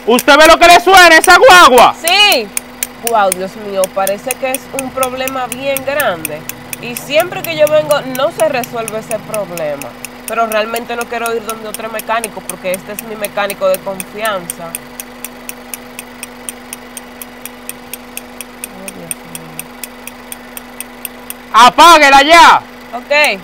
¿Usted ve lo que le suena a esa guagua? Sí. Wow, Dios mío, parece que es un problema bien grande. Y siempre que yo vengo no se resuelve ese problema. Pero realmente no quiero ir donde otro mecánico porque este es mi mecánico de confianza. Oh, Dios mío. ¡Apáguela ya! Ok.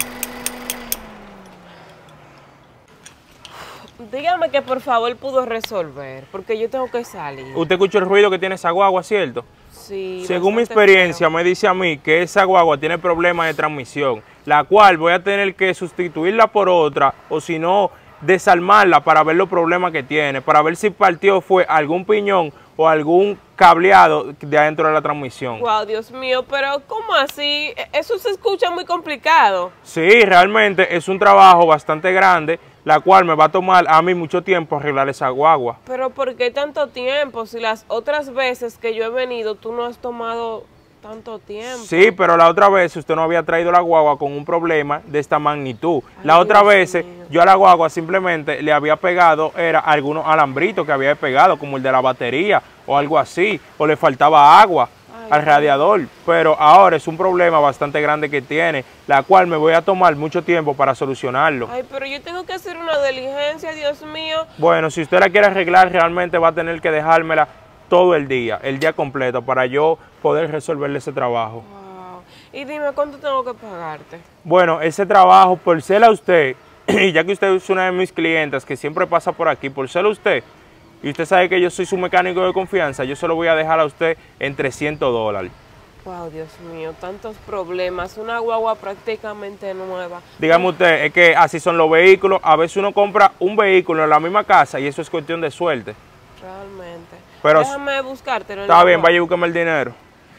Dígame que por favor pudo resolver, porque yo tengo que salir. Usted escuchó el ruido que tiene esa guagua, ¿cierto? Sí. Según mi bastante experiencia, feo. me dice a mí que esa guagua tiene problemas de transmisión, la cual voy a tener que sustituirla por otra, o si no, desarmarla para ver los problemas que tiene, para ver si partió fue algún piñón o algún cableado de adentro de la transmisión. Wow, Dios mío, pero ¿cómo así? Eso se escucha muy complicado. Sí, realmente es un trabajo bastante grande, la cual me va a tomar a mí mucho tiempo arreglar esa guagua. Pero ¿por qué tanto tiempo? Si las otras veces que yo he venido tú no has tomado tanto tiempo. Sí, pero la otra vez usted no había traído la guagua con un problema de esta magnitud. Ay, La otra Dios vez mío. yo a la guagua simplemente le había pegado, era algunos alambritos que había pegado, como el de la batería o algo así, o le faltaba agua al radiador. Pero ahora es un problema bastante grande que tiene, la cual me voy a tomar mucho tiempo para solucionarlo. Ay, pero yo tengo que hacer una diligencia, Dios mío. Bueno, si usted la quiere arreglar, realmente va a tener que dejármela todo el día completo, para yo poder resolverle ese trabajo. Wow. Y dime, ¿cuánto tengo que pagarte? Bueno, ese trabajo, por ser a usted, y ya que usted es una de mis clientes que siempre pasa por aquí, por ser usted, y usted sabe que yo soy su mecánico de confianza, yo se lo voy a dejar a usted en $300. Wow, Dios mío, tantos problemas. Una guagua prácticamente nueva. Dígame usted, es que así son los vehículos. A veces uno compra un vehículo en la misma casa y eso es cuestión de suerte. Realmente. Pero déjame buscártelo. está bien, vaya y búsqueme el dinero.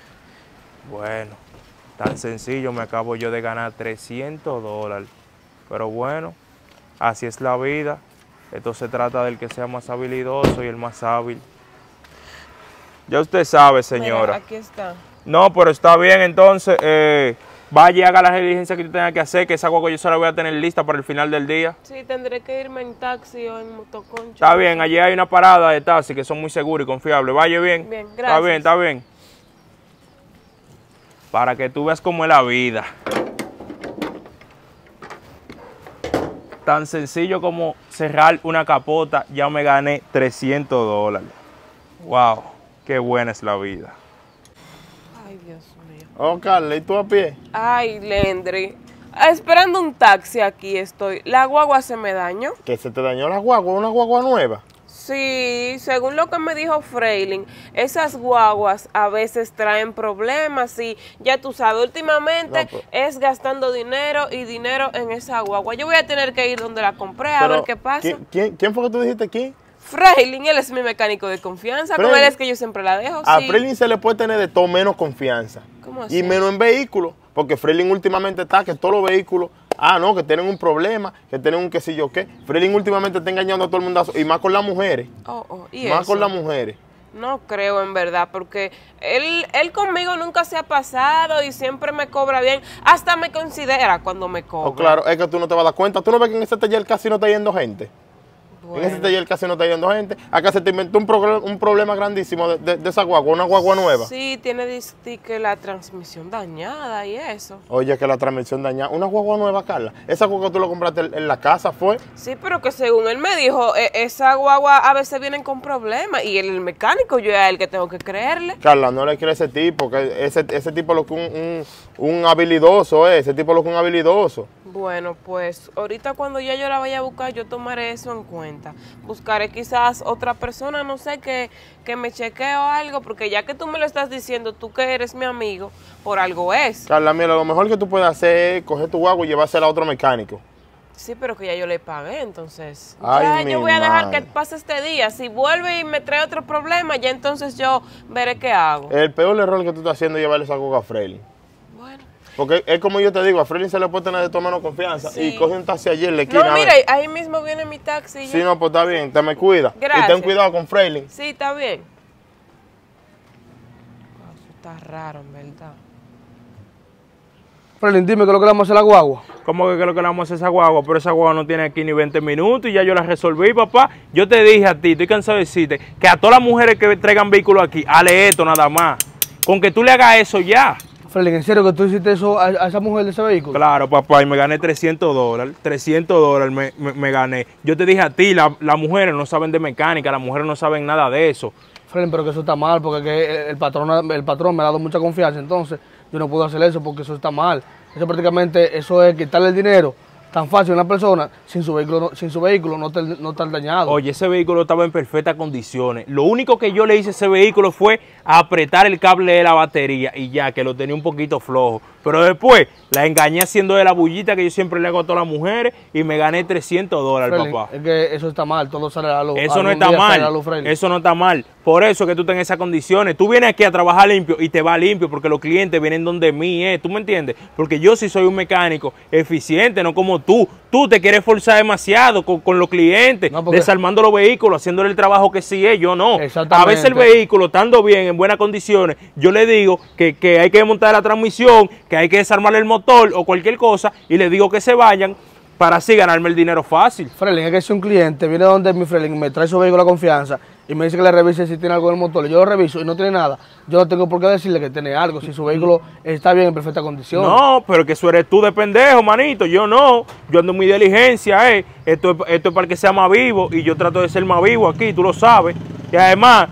Bueno, tan sencillo, me acabo yo de ganar $300. Pero bueno, así es la vida. Esto se trata del que sea más habilidoso y el más hábil. Ya usted sabe, señora. Mira, aquí está. No, pero está bien, entonces, vaya y haga la diligencia que yo tenga que hacer, que esa guagua yo se la voy a tener lista para el final del día. Sí, tendré que irme en taxi o en motoconcho. Está bien, allí hay una parada de taxi que son muy seguros y confiables. Vaya bien. Bien, Está gracias. bien, está bien. Para que tú veas cómo es la vida. Tan sencillo como cerrar una capota, ya me gané $300. Wow, qué buena es la vida. Ay, Dios mío. Oh, Carla, ¿y tú a pie? Ay, Lendry. Esperando un taxi aquí estoy. La guagua se me dañó. Que se te dañó la guagua, una guagua nueva. Sí, según lo que me dijo Freilin, esas guaguas a veces traen problemas y ya tú sabes, últimamente No, pero- es gastando dinero y dinero en esa guagua. Yo voy a tener que ir donde la compré a ver qué pasa. ¿Quién fue que tú dijiste quién? Freilin, él es mi mecánico de confianza, con Freilin. él es que yo siempre la dejo. A Sí. Freilin se le puede tener de todo menos confianza. ¿Cómo así? Y menos en vehículos, porque Freilin últimamente está que todos los vehículos, no, que tienen un problema, que tienen un qué sé yo qué. Freilin últimamente está engañando a todo el mundo, y más con las mujeres. ¿Y Más eso? con las mujeres. No creo en verdad, porque él conmigo nunca se ha pasado y siempre me cobra bien, hasta me considera cuando me cobra. Oh, claro, es que tú no te vas a dar cuenta. Tú no ves que en ese taller casi no está yendo gente. Bueno. En ese taller casi no está yendo gente. Acá se te inventó un problema grandísimo de esa guagua, una guagua nueva. Sí, tiene que la transmisión dañada y eso. Oye, que la transmisión dañada. Una guagua nueva, Carla. Esa guagua tú la compraste en la casa, ¿fue? Sí, pero que según él me dijo, esa guagua a veces vienen con problemas y el mecánico yo es el que tengo que creerle. Carla, no le crees ese tipo, que ese tipo es lo que un habilidoso es. Ese tipo es lo que un habilidoso. Bueno, pues ahorita cuando ya yo la vaya a buscar, yo tomaré eso en cuenta. Buscaré quizás otra persona, no sé, que me chequee o algo, porque ya que tú me lo estás diciendo, tú que eres mi amigo, por algo es. Carla, mira, lo mejor que tú puedes hacer es coger tu guagua y llevársela a otro mecánico. Sí, pero que ya yo le pagué, entonces. Ay, Ya mi yo voy a dejar madre. que pase este día. Si vuelve y me trae otro problema, ya entonces yo veré qué hago. El peor error que tú estás haciendo es llevarle esa guagua a Freilin. Bueno. Porque es como yo te digo, a Freilin se le puede tener de todo menos confianza. Sí. Y coge un taxi ayer en la esquina. No, a ver. mira, ahí mismo viene mi taxi. Sí, ya. no, pues está bien, te me cuida. Gracias. Y ten cuidado con Freilin. Sí, está bien. Eso está raro, en verdad. Frelin, dime qué es lo que le vamos a hacer a la guagua. ¿Cómo que lo que le vamos a hacer a esa guagua? Pero esa guagua no tiene aquí ni 20 minutos y ya yo la resolví, papá. Yo te dije a ti, estoy cansado de decirte, que a todas las mujeres que traigan vehículos aquí, hale esto nada más. Con que tú le hagas eso ya. Frelin, ¿en serio que tú hiciste eso a esa mujer de ese vehículo? Claro, papá, y me gané $300. $300 me gané. Yo te dije a ti, las mujeres no saben de mecánica, las mujeres no saben nada de eso. Frelin, pero que eso está mal, porque que el patrón me ha dado mucha confianza, entonces yo no puedo hacer eso porque eso está mal. Eso prácticamente, eso es quitarle el dinero tan fácil a una persona sin su vehículo no estar dañado. Oye, ese vehículo estaba en perfectas condiciones. Lo único que yo le hice a ese vehículo fue apretar el cable de la batería y ya, que lo tenía un poquito flojo. Pero después la engañé haciendo de la bullita que yo siempre le hago a todas las mujeres y me gané $300, Frelin, papá. es que eso está mal, todo sale a la luz. Eso no está mal, eso no está mal. Por eso que tú estás en esas condiciones. Tú vienes aquí a trabajar limpio y te va limpio porque los clientes vienen donde mí, ¿tú me entiendes? Porque yo sí soy un mecánico eficiente, no como tú. Tú te quieres forzar demasiado con los clientes, No, porque... desarmando los vehículos, haciéndole el trabajo que sí es, yo no. Exactamente. A veces el vehículo, estando bien, en buenas condiciones, yo le digo que hay que montar la transmisión, que hay que desarmar el motor o cualquier cosa y le digo que se vayan para así ganarme el dinero fácil. Frelin, es que si un cliente viene donde mi Frelin me trae su vehículo a confianza y me dice que le revise si tiene algo en el motor, y yo lo reviso y no tiene nada, yo no tengo por qué decirle que tiene algo, si su vehículo está bien en perfecta condición. No, pero que eso eres tú de pendejo, manito, yo no. Yo ando en mi diligencia, Esto es para que sea más vivo y yo trato de ser más vivo aquí, tú lo sabes. Y además,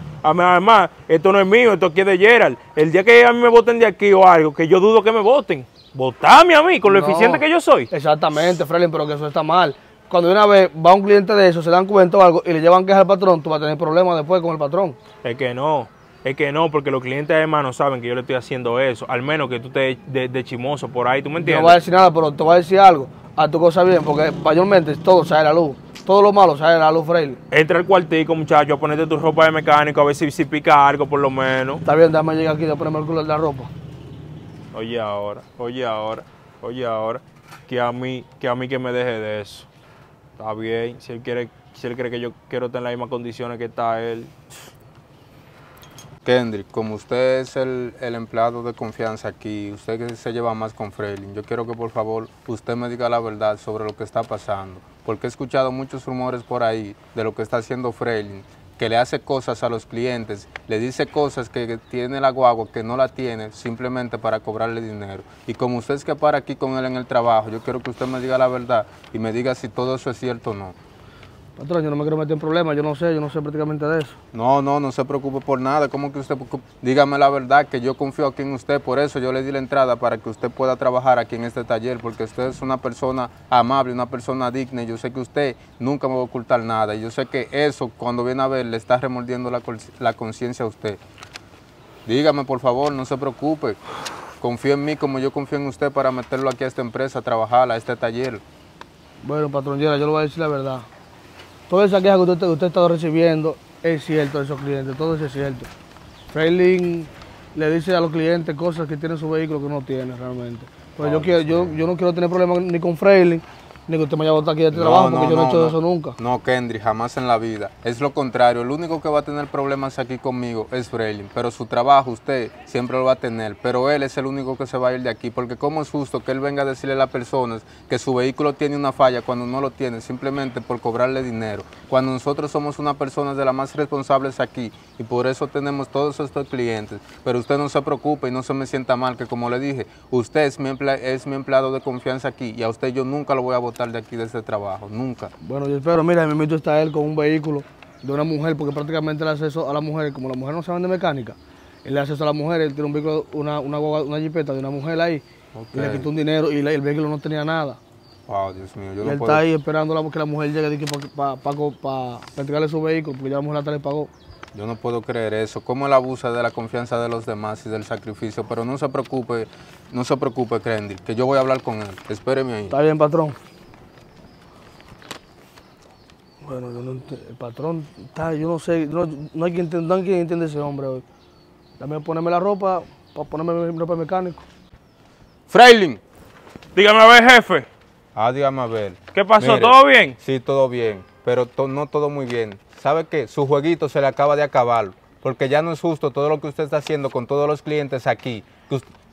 esto no es mío, esto aquí es de Gerald. El día que a mí me voten de aquí o algo, que yo dudo que me voten, votame a mí con lo eficiente que yo soy. Exactamente, Frelin, pero que eso está mal. Cuando de una vez va un cliente de eso, se dan cuenta o algo y le llevan queja al patrón, tú vas a tener problemas después con el patrón. Es que no, porque los clientes además no saben que yo le estoy haciendo eso, al menos que tú estés de chimoso por ahí, ¿tú me Yo entiendes? no voy a decir nada, pero te voy a decir algo, haz tu cosa bien, porque mayormente todo sale a la luz. Todo lo malo sale a la luz, Frelin. Entra al cuartico, muchacho, a ponerte tu ropa de mecánico, a ver si pica algo por lo menos. Está bien, déjame llegar aquí, de ponerme el culo de la ropa. Oye ahora, que a mí que me deje de eso. Está bien, si él cree que yo quiero tener las mismas condiciones que está él. Kendrick, como usted es el empleado de confianza aquí, usted que se lleva más con Frelin, yo quiero que por favor usted me diga la verdad sobre lo que está pasando, porque he escuchado muchos rumores por ahí de lo que está haciendo Frelin, que le hace cosas a los clientes, le dice cosas que tiene la guagua que no la tiene simplemente para cobrarle dinero. Y como usted es que para aquí con él en el trabajo, yo quiero que usted me diga la verdad y me diga si todo eso es cierto o no. Patrón, yo no me quiero meter en problemas, yo no sé prácticamente de eso. No se preocupe por nada. ¿Cómo que usted? Dígame la verdad, que yo confío aquí en usted, por eso yo le di la entrada para que usted pueda trabajar aquí en este taller, porque usted es una persona amable, una persona digna, y yo sé que usted nunca me va a ocultar nada, y yo sé que eso, cuando viene a ver, le está remordiendo la conciencia a usted. Dígame, por favor, no se preocupe. Confío en mí como yo confío en usted para meterlo aquí a esta empresa, a trabajar, a este taller. Bueno, patrón, yo le voy a decir la verdad. Toda esa queja que usted ha estado recibiendo es cierto de esos clientes, todo eso es cierto. Frelin le dice a los clientes cosas que tiene su vehículo que no tiene realmente. Pues yo no quiero tener problemas ni con Frelin, ni que usted me haya botado aquí de este trabajo, porque yo no he hecho eso nunca. No, Kendrick, jamás en la vida. Es lo contrario, el único que va a tener problemas aquí conmigo es Frelin, pero su trabajo usted siempre lo va a tener, pero él es el único que se va a ir de aquí, porque cómo es justo que él venga a decirle a las personas que su vehículo tiene una falla cuando no lo tiene, simplemente por cobrarle dinero, cuando nosotros somos una persona de las más responsables aquí, y por eso tenemos todos estos clientes. Pero usted no se preocupe y no se me sienta mal, que como le dije, usted es mi empleado de confianza aquí, y a usted yo nunca lo voy a botar de aquí de este trabajo, nunca. Bueno, yo espero, mira, mi mito está él con un vehículo de una mujer, porque prácticamente le hace eso a la mujer, como la mujer no sabe de mecánica, él le hace eso a la mujer, él tiene un vehículo, una jipeta de una mujer ahí, y le quitó un dinero y el vehículo no tenía nada. Wow, Dios mío, yo y no él puedo... está ahí esperando que la mujer llegue para entregarle su vehículo, porque ya la mujer hasta le pagó. Yo no puedo creer eso, cómo él abusa de la confianza de los demás y del sacrificio, pero no se preocupe, Kendrick, que yo voy a hablar con él, espéreme ahí. Está bien, patrón. Bueno, el patrón está, yo no sé, no hay quien entiende ese hombre hoy. Dame ponerme la ropa, para ponerme mi ropa de mecánico. Frelin. Dígame a ver, jefe. Dígame a ver. ¿Qué pasó? Mire, ¿Todo bien? Sí, todo bien, pero no todo muy bien. ¿Sabe qué? Su jueguito se le acaba de acabar, porque ya no es justo todo lo que usted está haciendo con todos los clientes aquí.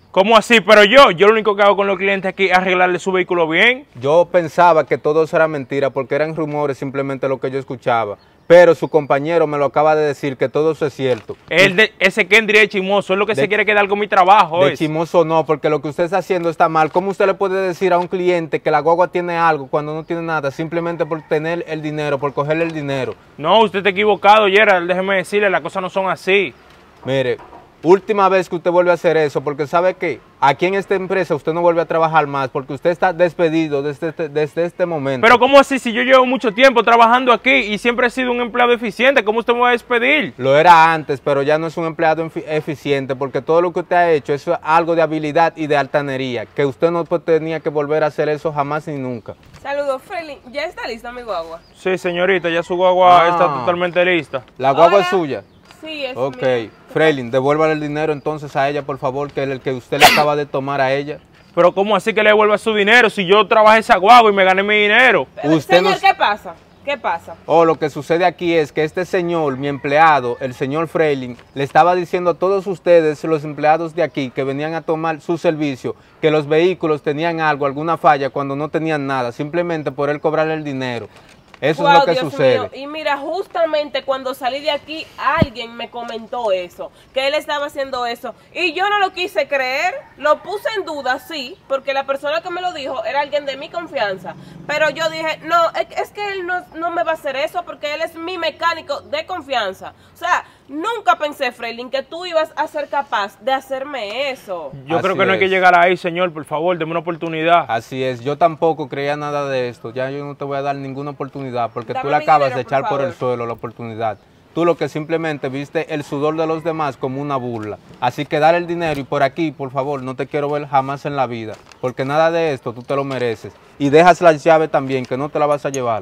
¿Cómo así? Pero yo lo único que hago con los clientes aquí es arreglarle su vehículo bien. Yo pensaba que todo eso era mentira porque eran rumores simplemente lo que yo escuchaba. Pero su compañero me lo acaba de decir que todo eso es cierto. Ese Kendry es chimoso, es lo que se quiere quedar con mi trabajo. De chimoso no, porque lo que usted está haciendo está mal. ¿Cómo usted le puede decir a un cliente que la guagua tiene algo cuando no tiene nada? Simplemente por tener el dinero, por cogerle el dinero. No, usted está equivocado, Gerald, déjeme decirle, las cosas no son así. Mire, última vez que usted vuelve a hacer eso, porque sabe que aquí en esta empresa usted no vuelve a trabajar más, porque usted está despedido desde este momento. Pero ¿cómo así? Si yo llevo mucho tiempo trabajando aquí y siempre he sido un empleado eficiente, ¿cómo usted me va a despedir? Lo era antes, pero ya no es un empleado eficiente, porque todo lo que usted ha hecho es algo de habilidad y de altanería, que usted no tenía que volver a hacer eso jamás ni nunca. Saludos, Freilin. ¿Ya está lista mi guagua? Sí, señorita, ya su guagua está totalmente lista. ¿La guagua Hola. es suya? Sí, es Ok, mía. Freilin, devuélvale el dinero entonces a ella, por favor, que es el que usted le acaba de tomar a ella. Pero ¿cómo así que le devuelva su dinero si yo trabajé esa guagua y me gané mi dinero? Usted Señor, no- ¿qué pasa? ¿Qué pasa? Lo que sucede aquí es que este señor, mi empleado, el señor Freilin, le estaba diciendo a todos ustedes, los empleados de aquí que venían a tomar su servicio, que los vehículos tenían algo, alguna falla, cuando no tenían nada, simplemente por él cobrarle el dinero. Eso es lo que Dios sucede. mío. Y mira, justamente cuando salí de aquí, alguien me comentó eso, que él estaba haciendo eso. Y yo no lo quise creer, lo puse en duda, sí, porque la persona que me lo dijo era alguien de mi confianza. Pero yo dije, no, es que él no me va a hacer eso porque él es mi mecánico de confianza. O sea, nunca pensé, Freilin, que tú ibas a ser capaz de hacerme eso. Yo creo Así que no hay que es. llegar ahí, señor, por favor, deme una oportunidad. Así es, yo tampoco creía nada de esto, ya yo no te voy a dar ninguna oportunidad porque Dame tú le mi acabas dinero, de por echar por el favor. suelo la oportunidad. Tú lo que simplemente viste el sudor de los demás como una burla. Así que dale el dinero y por aquí, por favor, no te quiero ver jamás en la vida, porque nada de esto tú te lo mereces. Y dejas la llave también, que no te la vas a llevar.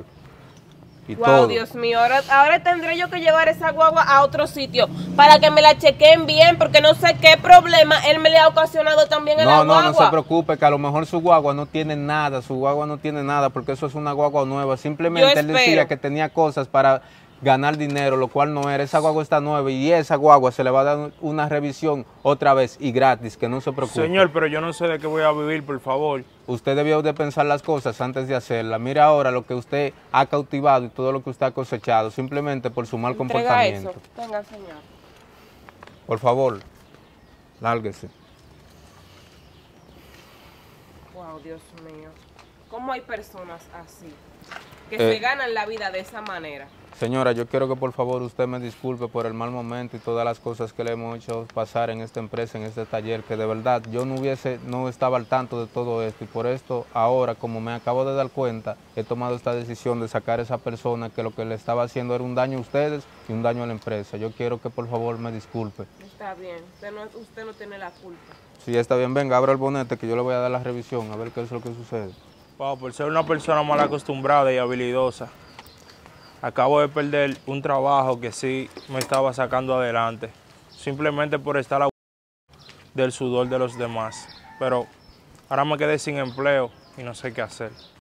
Y Wow, todo. Dios mío, ahora tendré yo que llevar esa guagua a otro sitio para que me la chequeen bien, porque no sé qué problema él me le ha ocasionado también a la No, guagua. no se preocupe, que a lo mejor su guagua no tiene nada, porque eso es una guagua nueva. Simplemente Yo él decía espero. que tenía cosas para ganar dinero, lo cual no era. Esa guagua está nueva y esa guagua se le va a dar una revisión otra vez y gratis, que no se preocupe. Señor, pero yo no sé de qué voy a vivir, por favor. Usted debió de pensar las cosas antes de hacerlas. Mira ahora lo que usted ha cautivado y todo lo que usted ha cosechado, simplemente por su mal Entrega comportamiento. eso. Venga, señor. Por favor, lárguese. Wow, Dios mío. ¿Cómo hay personas así que Eh. se ganan la vida de esa manera? Señora, yo quiero que por favor usted me disculpe por el mal momento y todas las cosas que le hemos hecho pasar en esta empresa, en este taller, que de verdad yo no estaba al tanto de todo esto y por esto ahora, como me acabo de dar cuenta, he tomado esta decisión de sacar a esa persona que lo que le estaba haciendo era un daño a ustedes y un daño a la empresa. Yo quiero que por favor me disculpe. Está bien, usted no tiene la culpa. Si está bien, venga, abra el bonete que yo le voy a dar la revisión a ver qué es lo que sucede. Wow, por ser una persona mal acostumbrada y habilidosa, acabo de perder un trabajo que sí me estaba sacando adelante, simplemente por estar a del sudor de los demás. Pero ahora me quedé sin empleo y no sé qué hacer.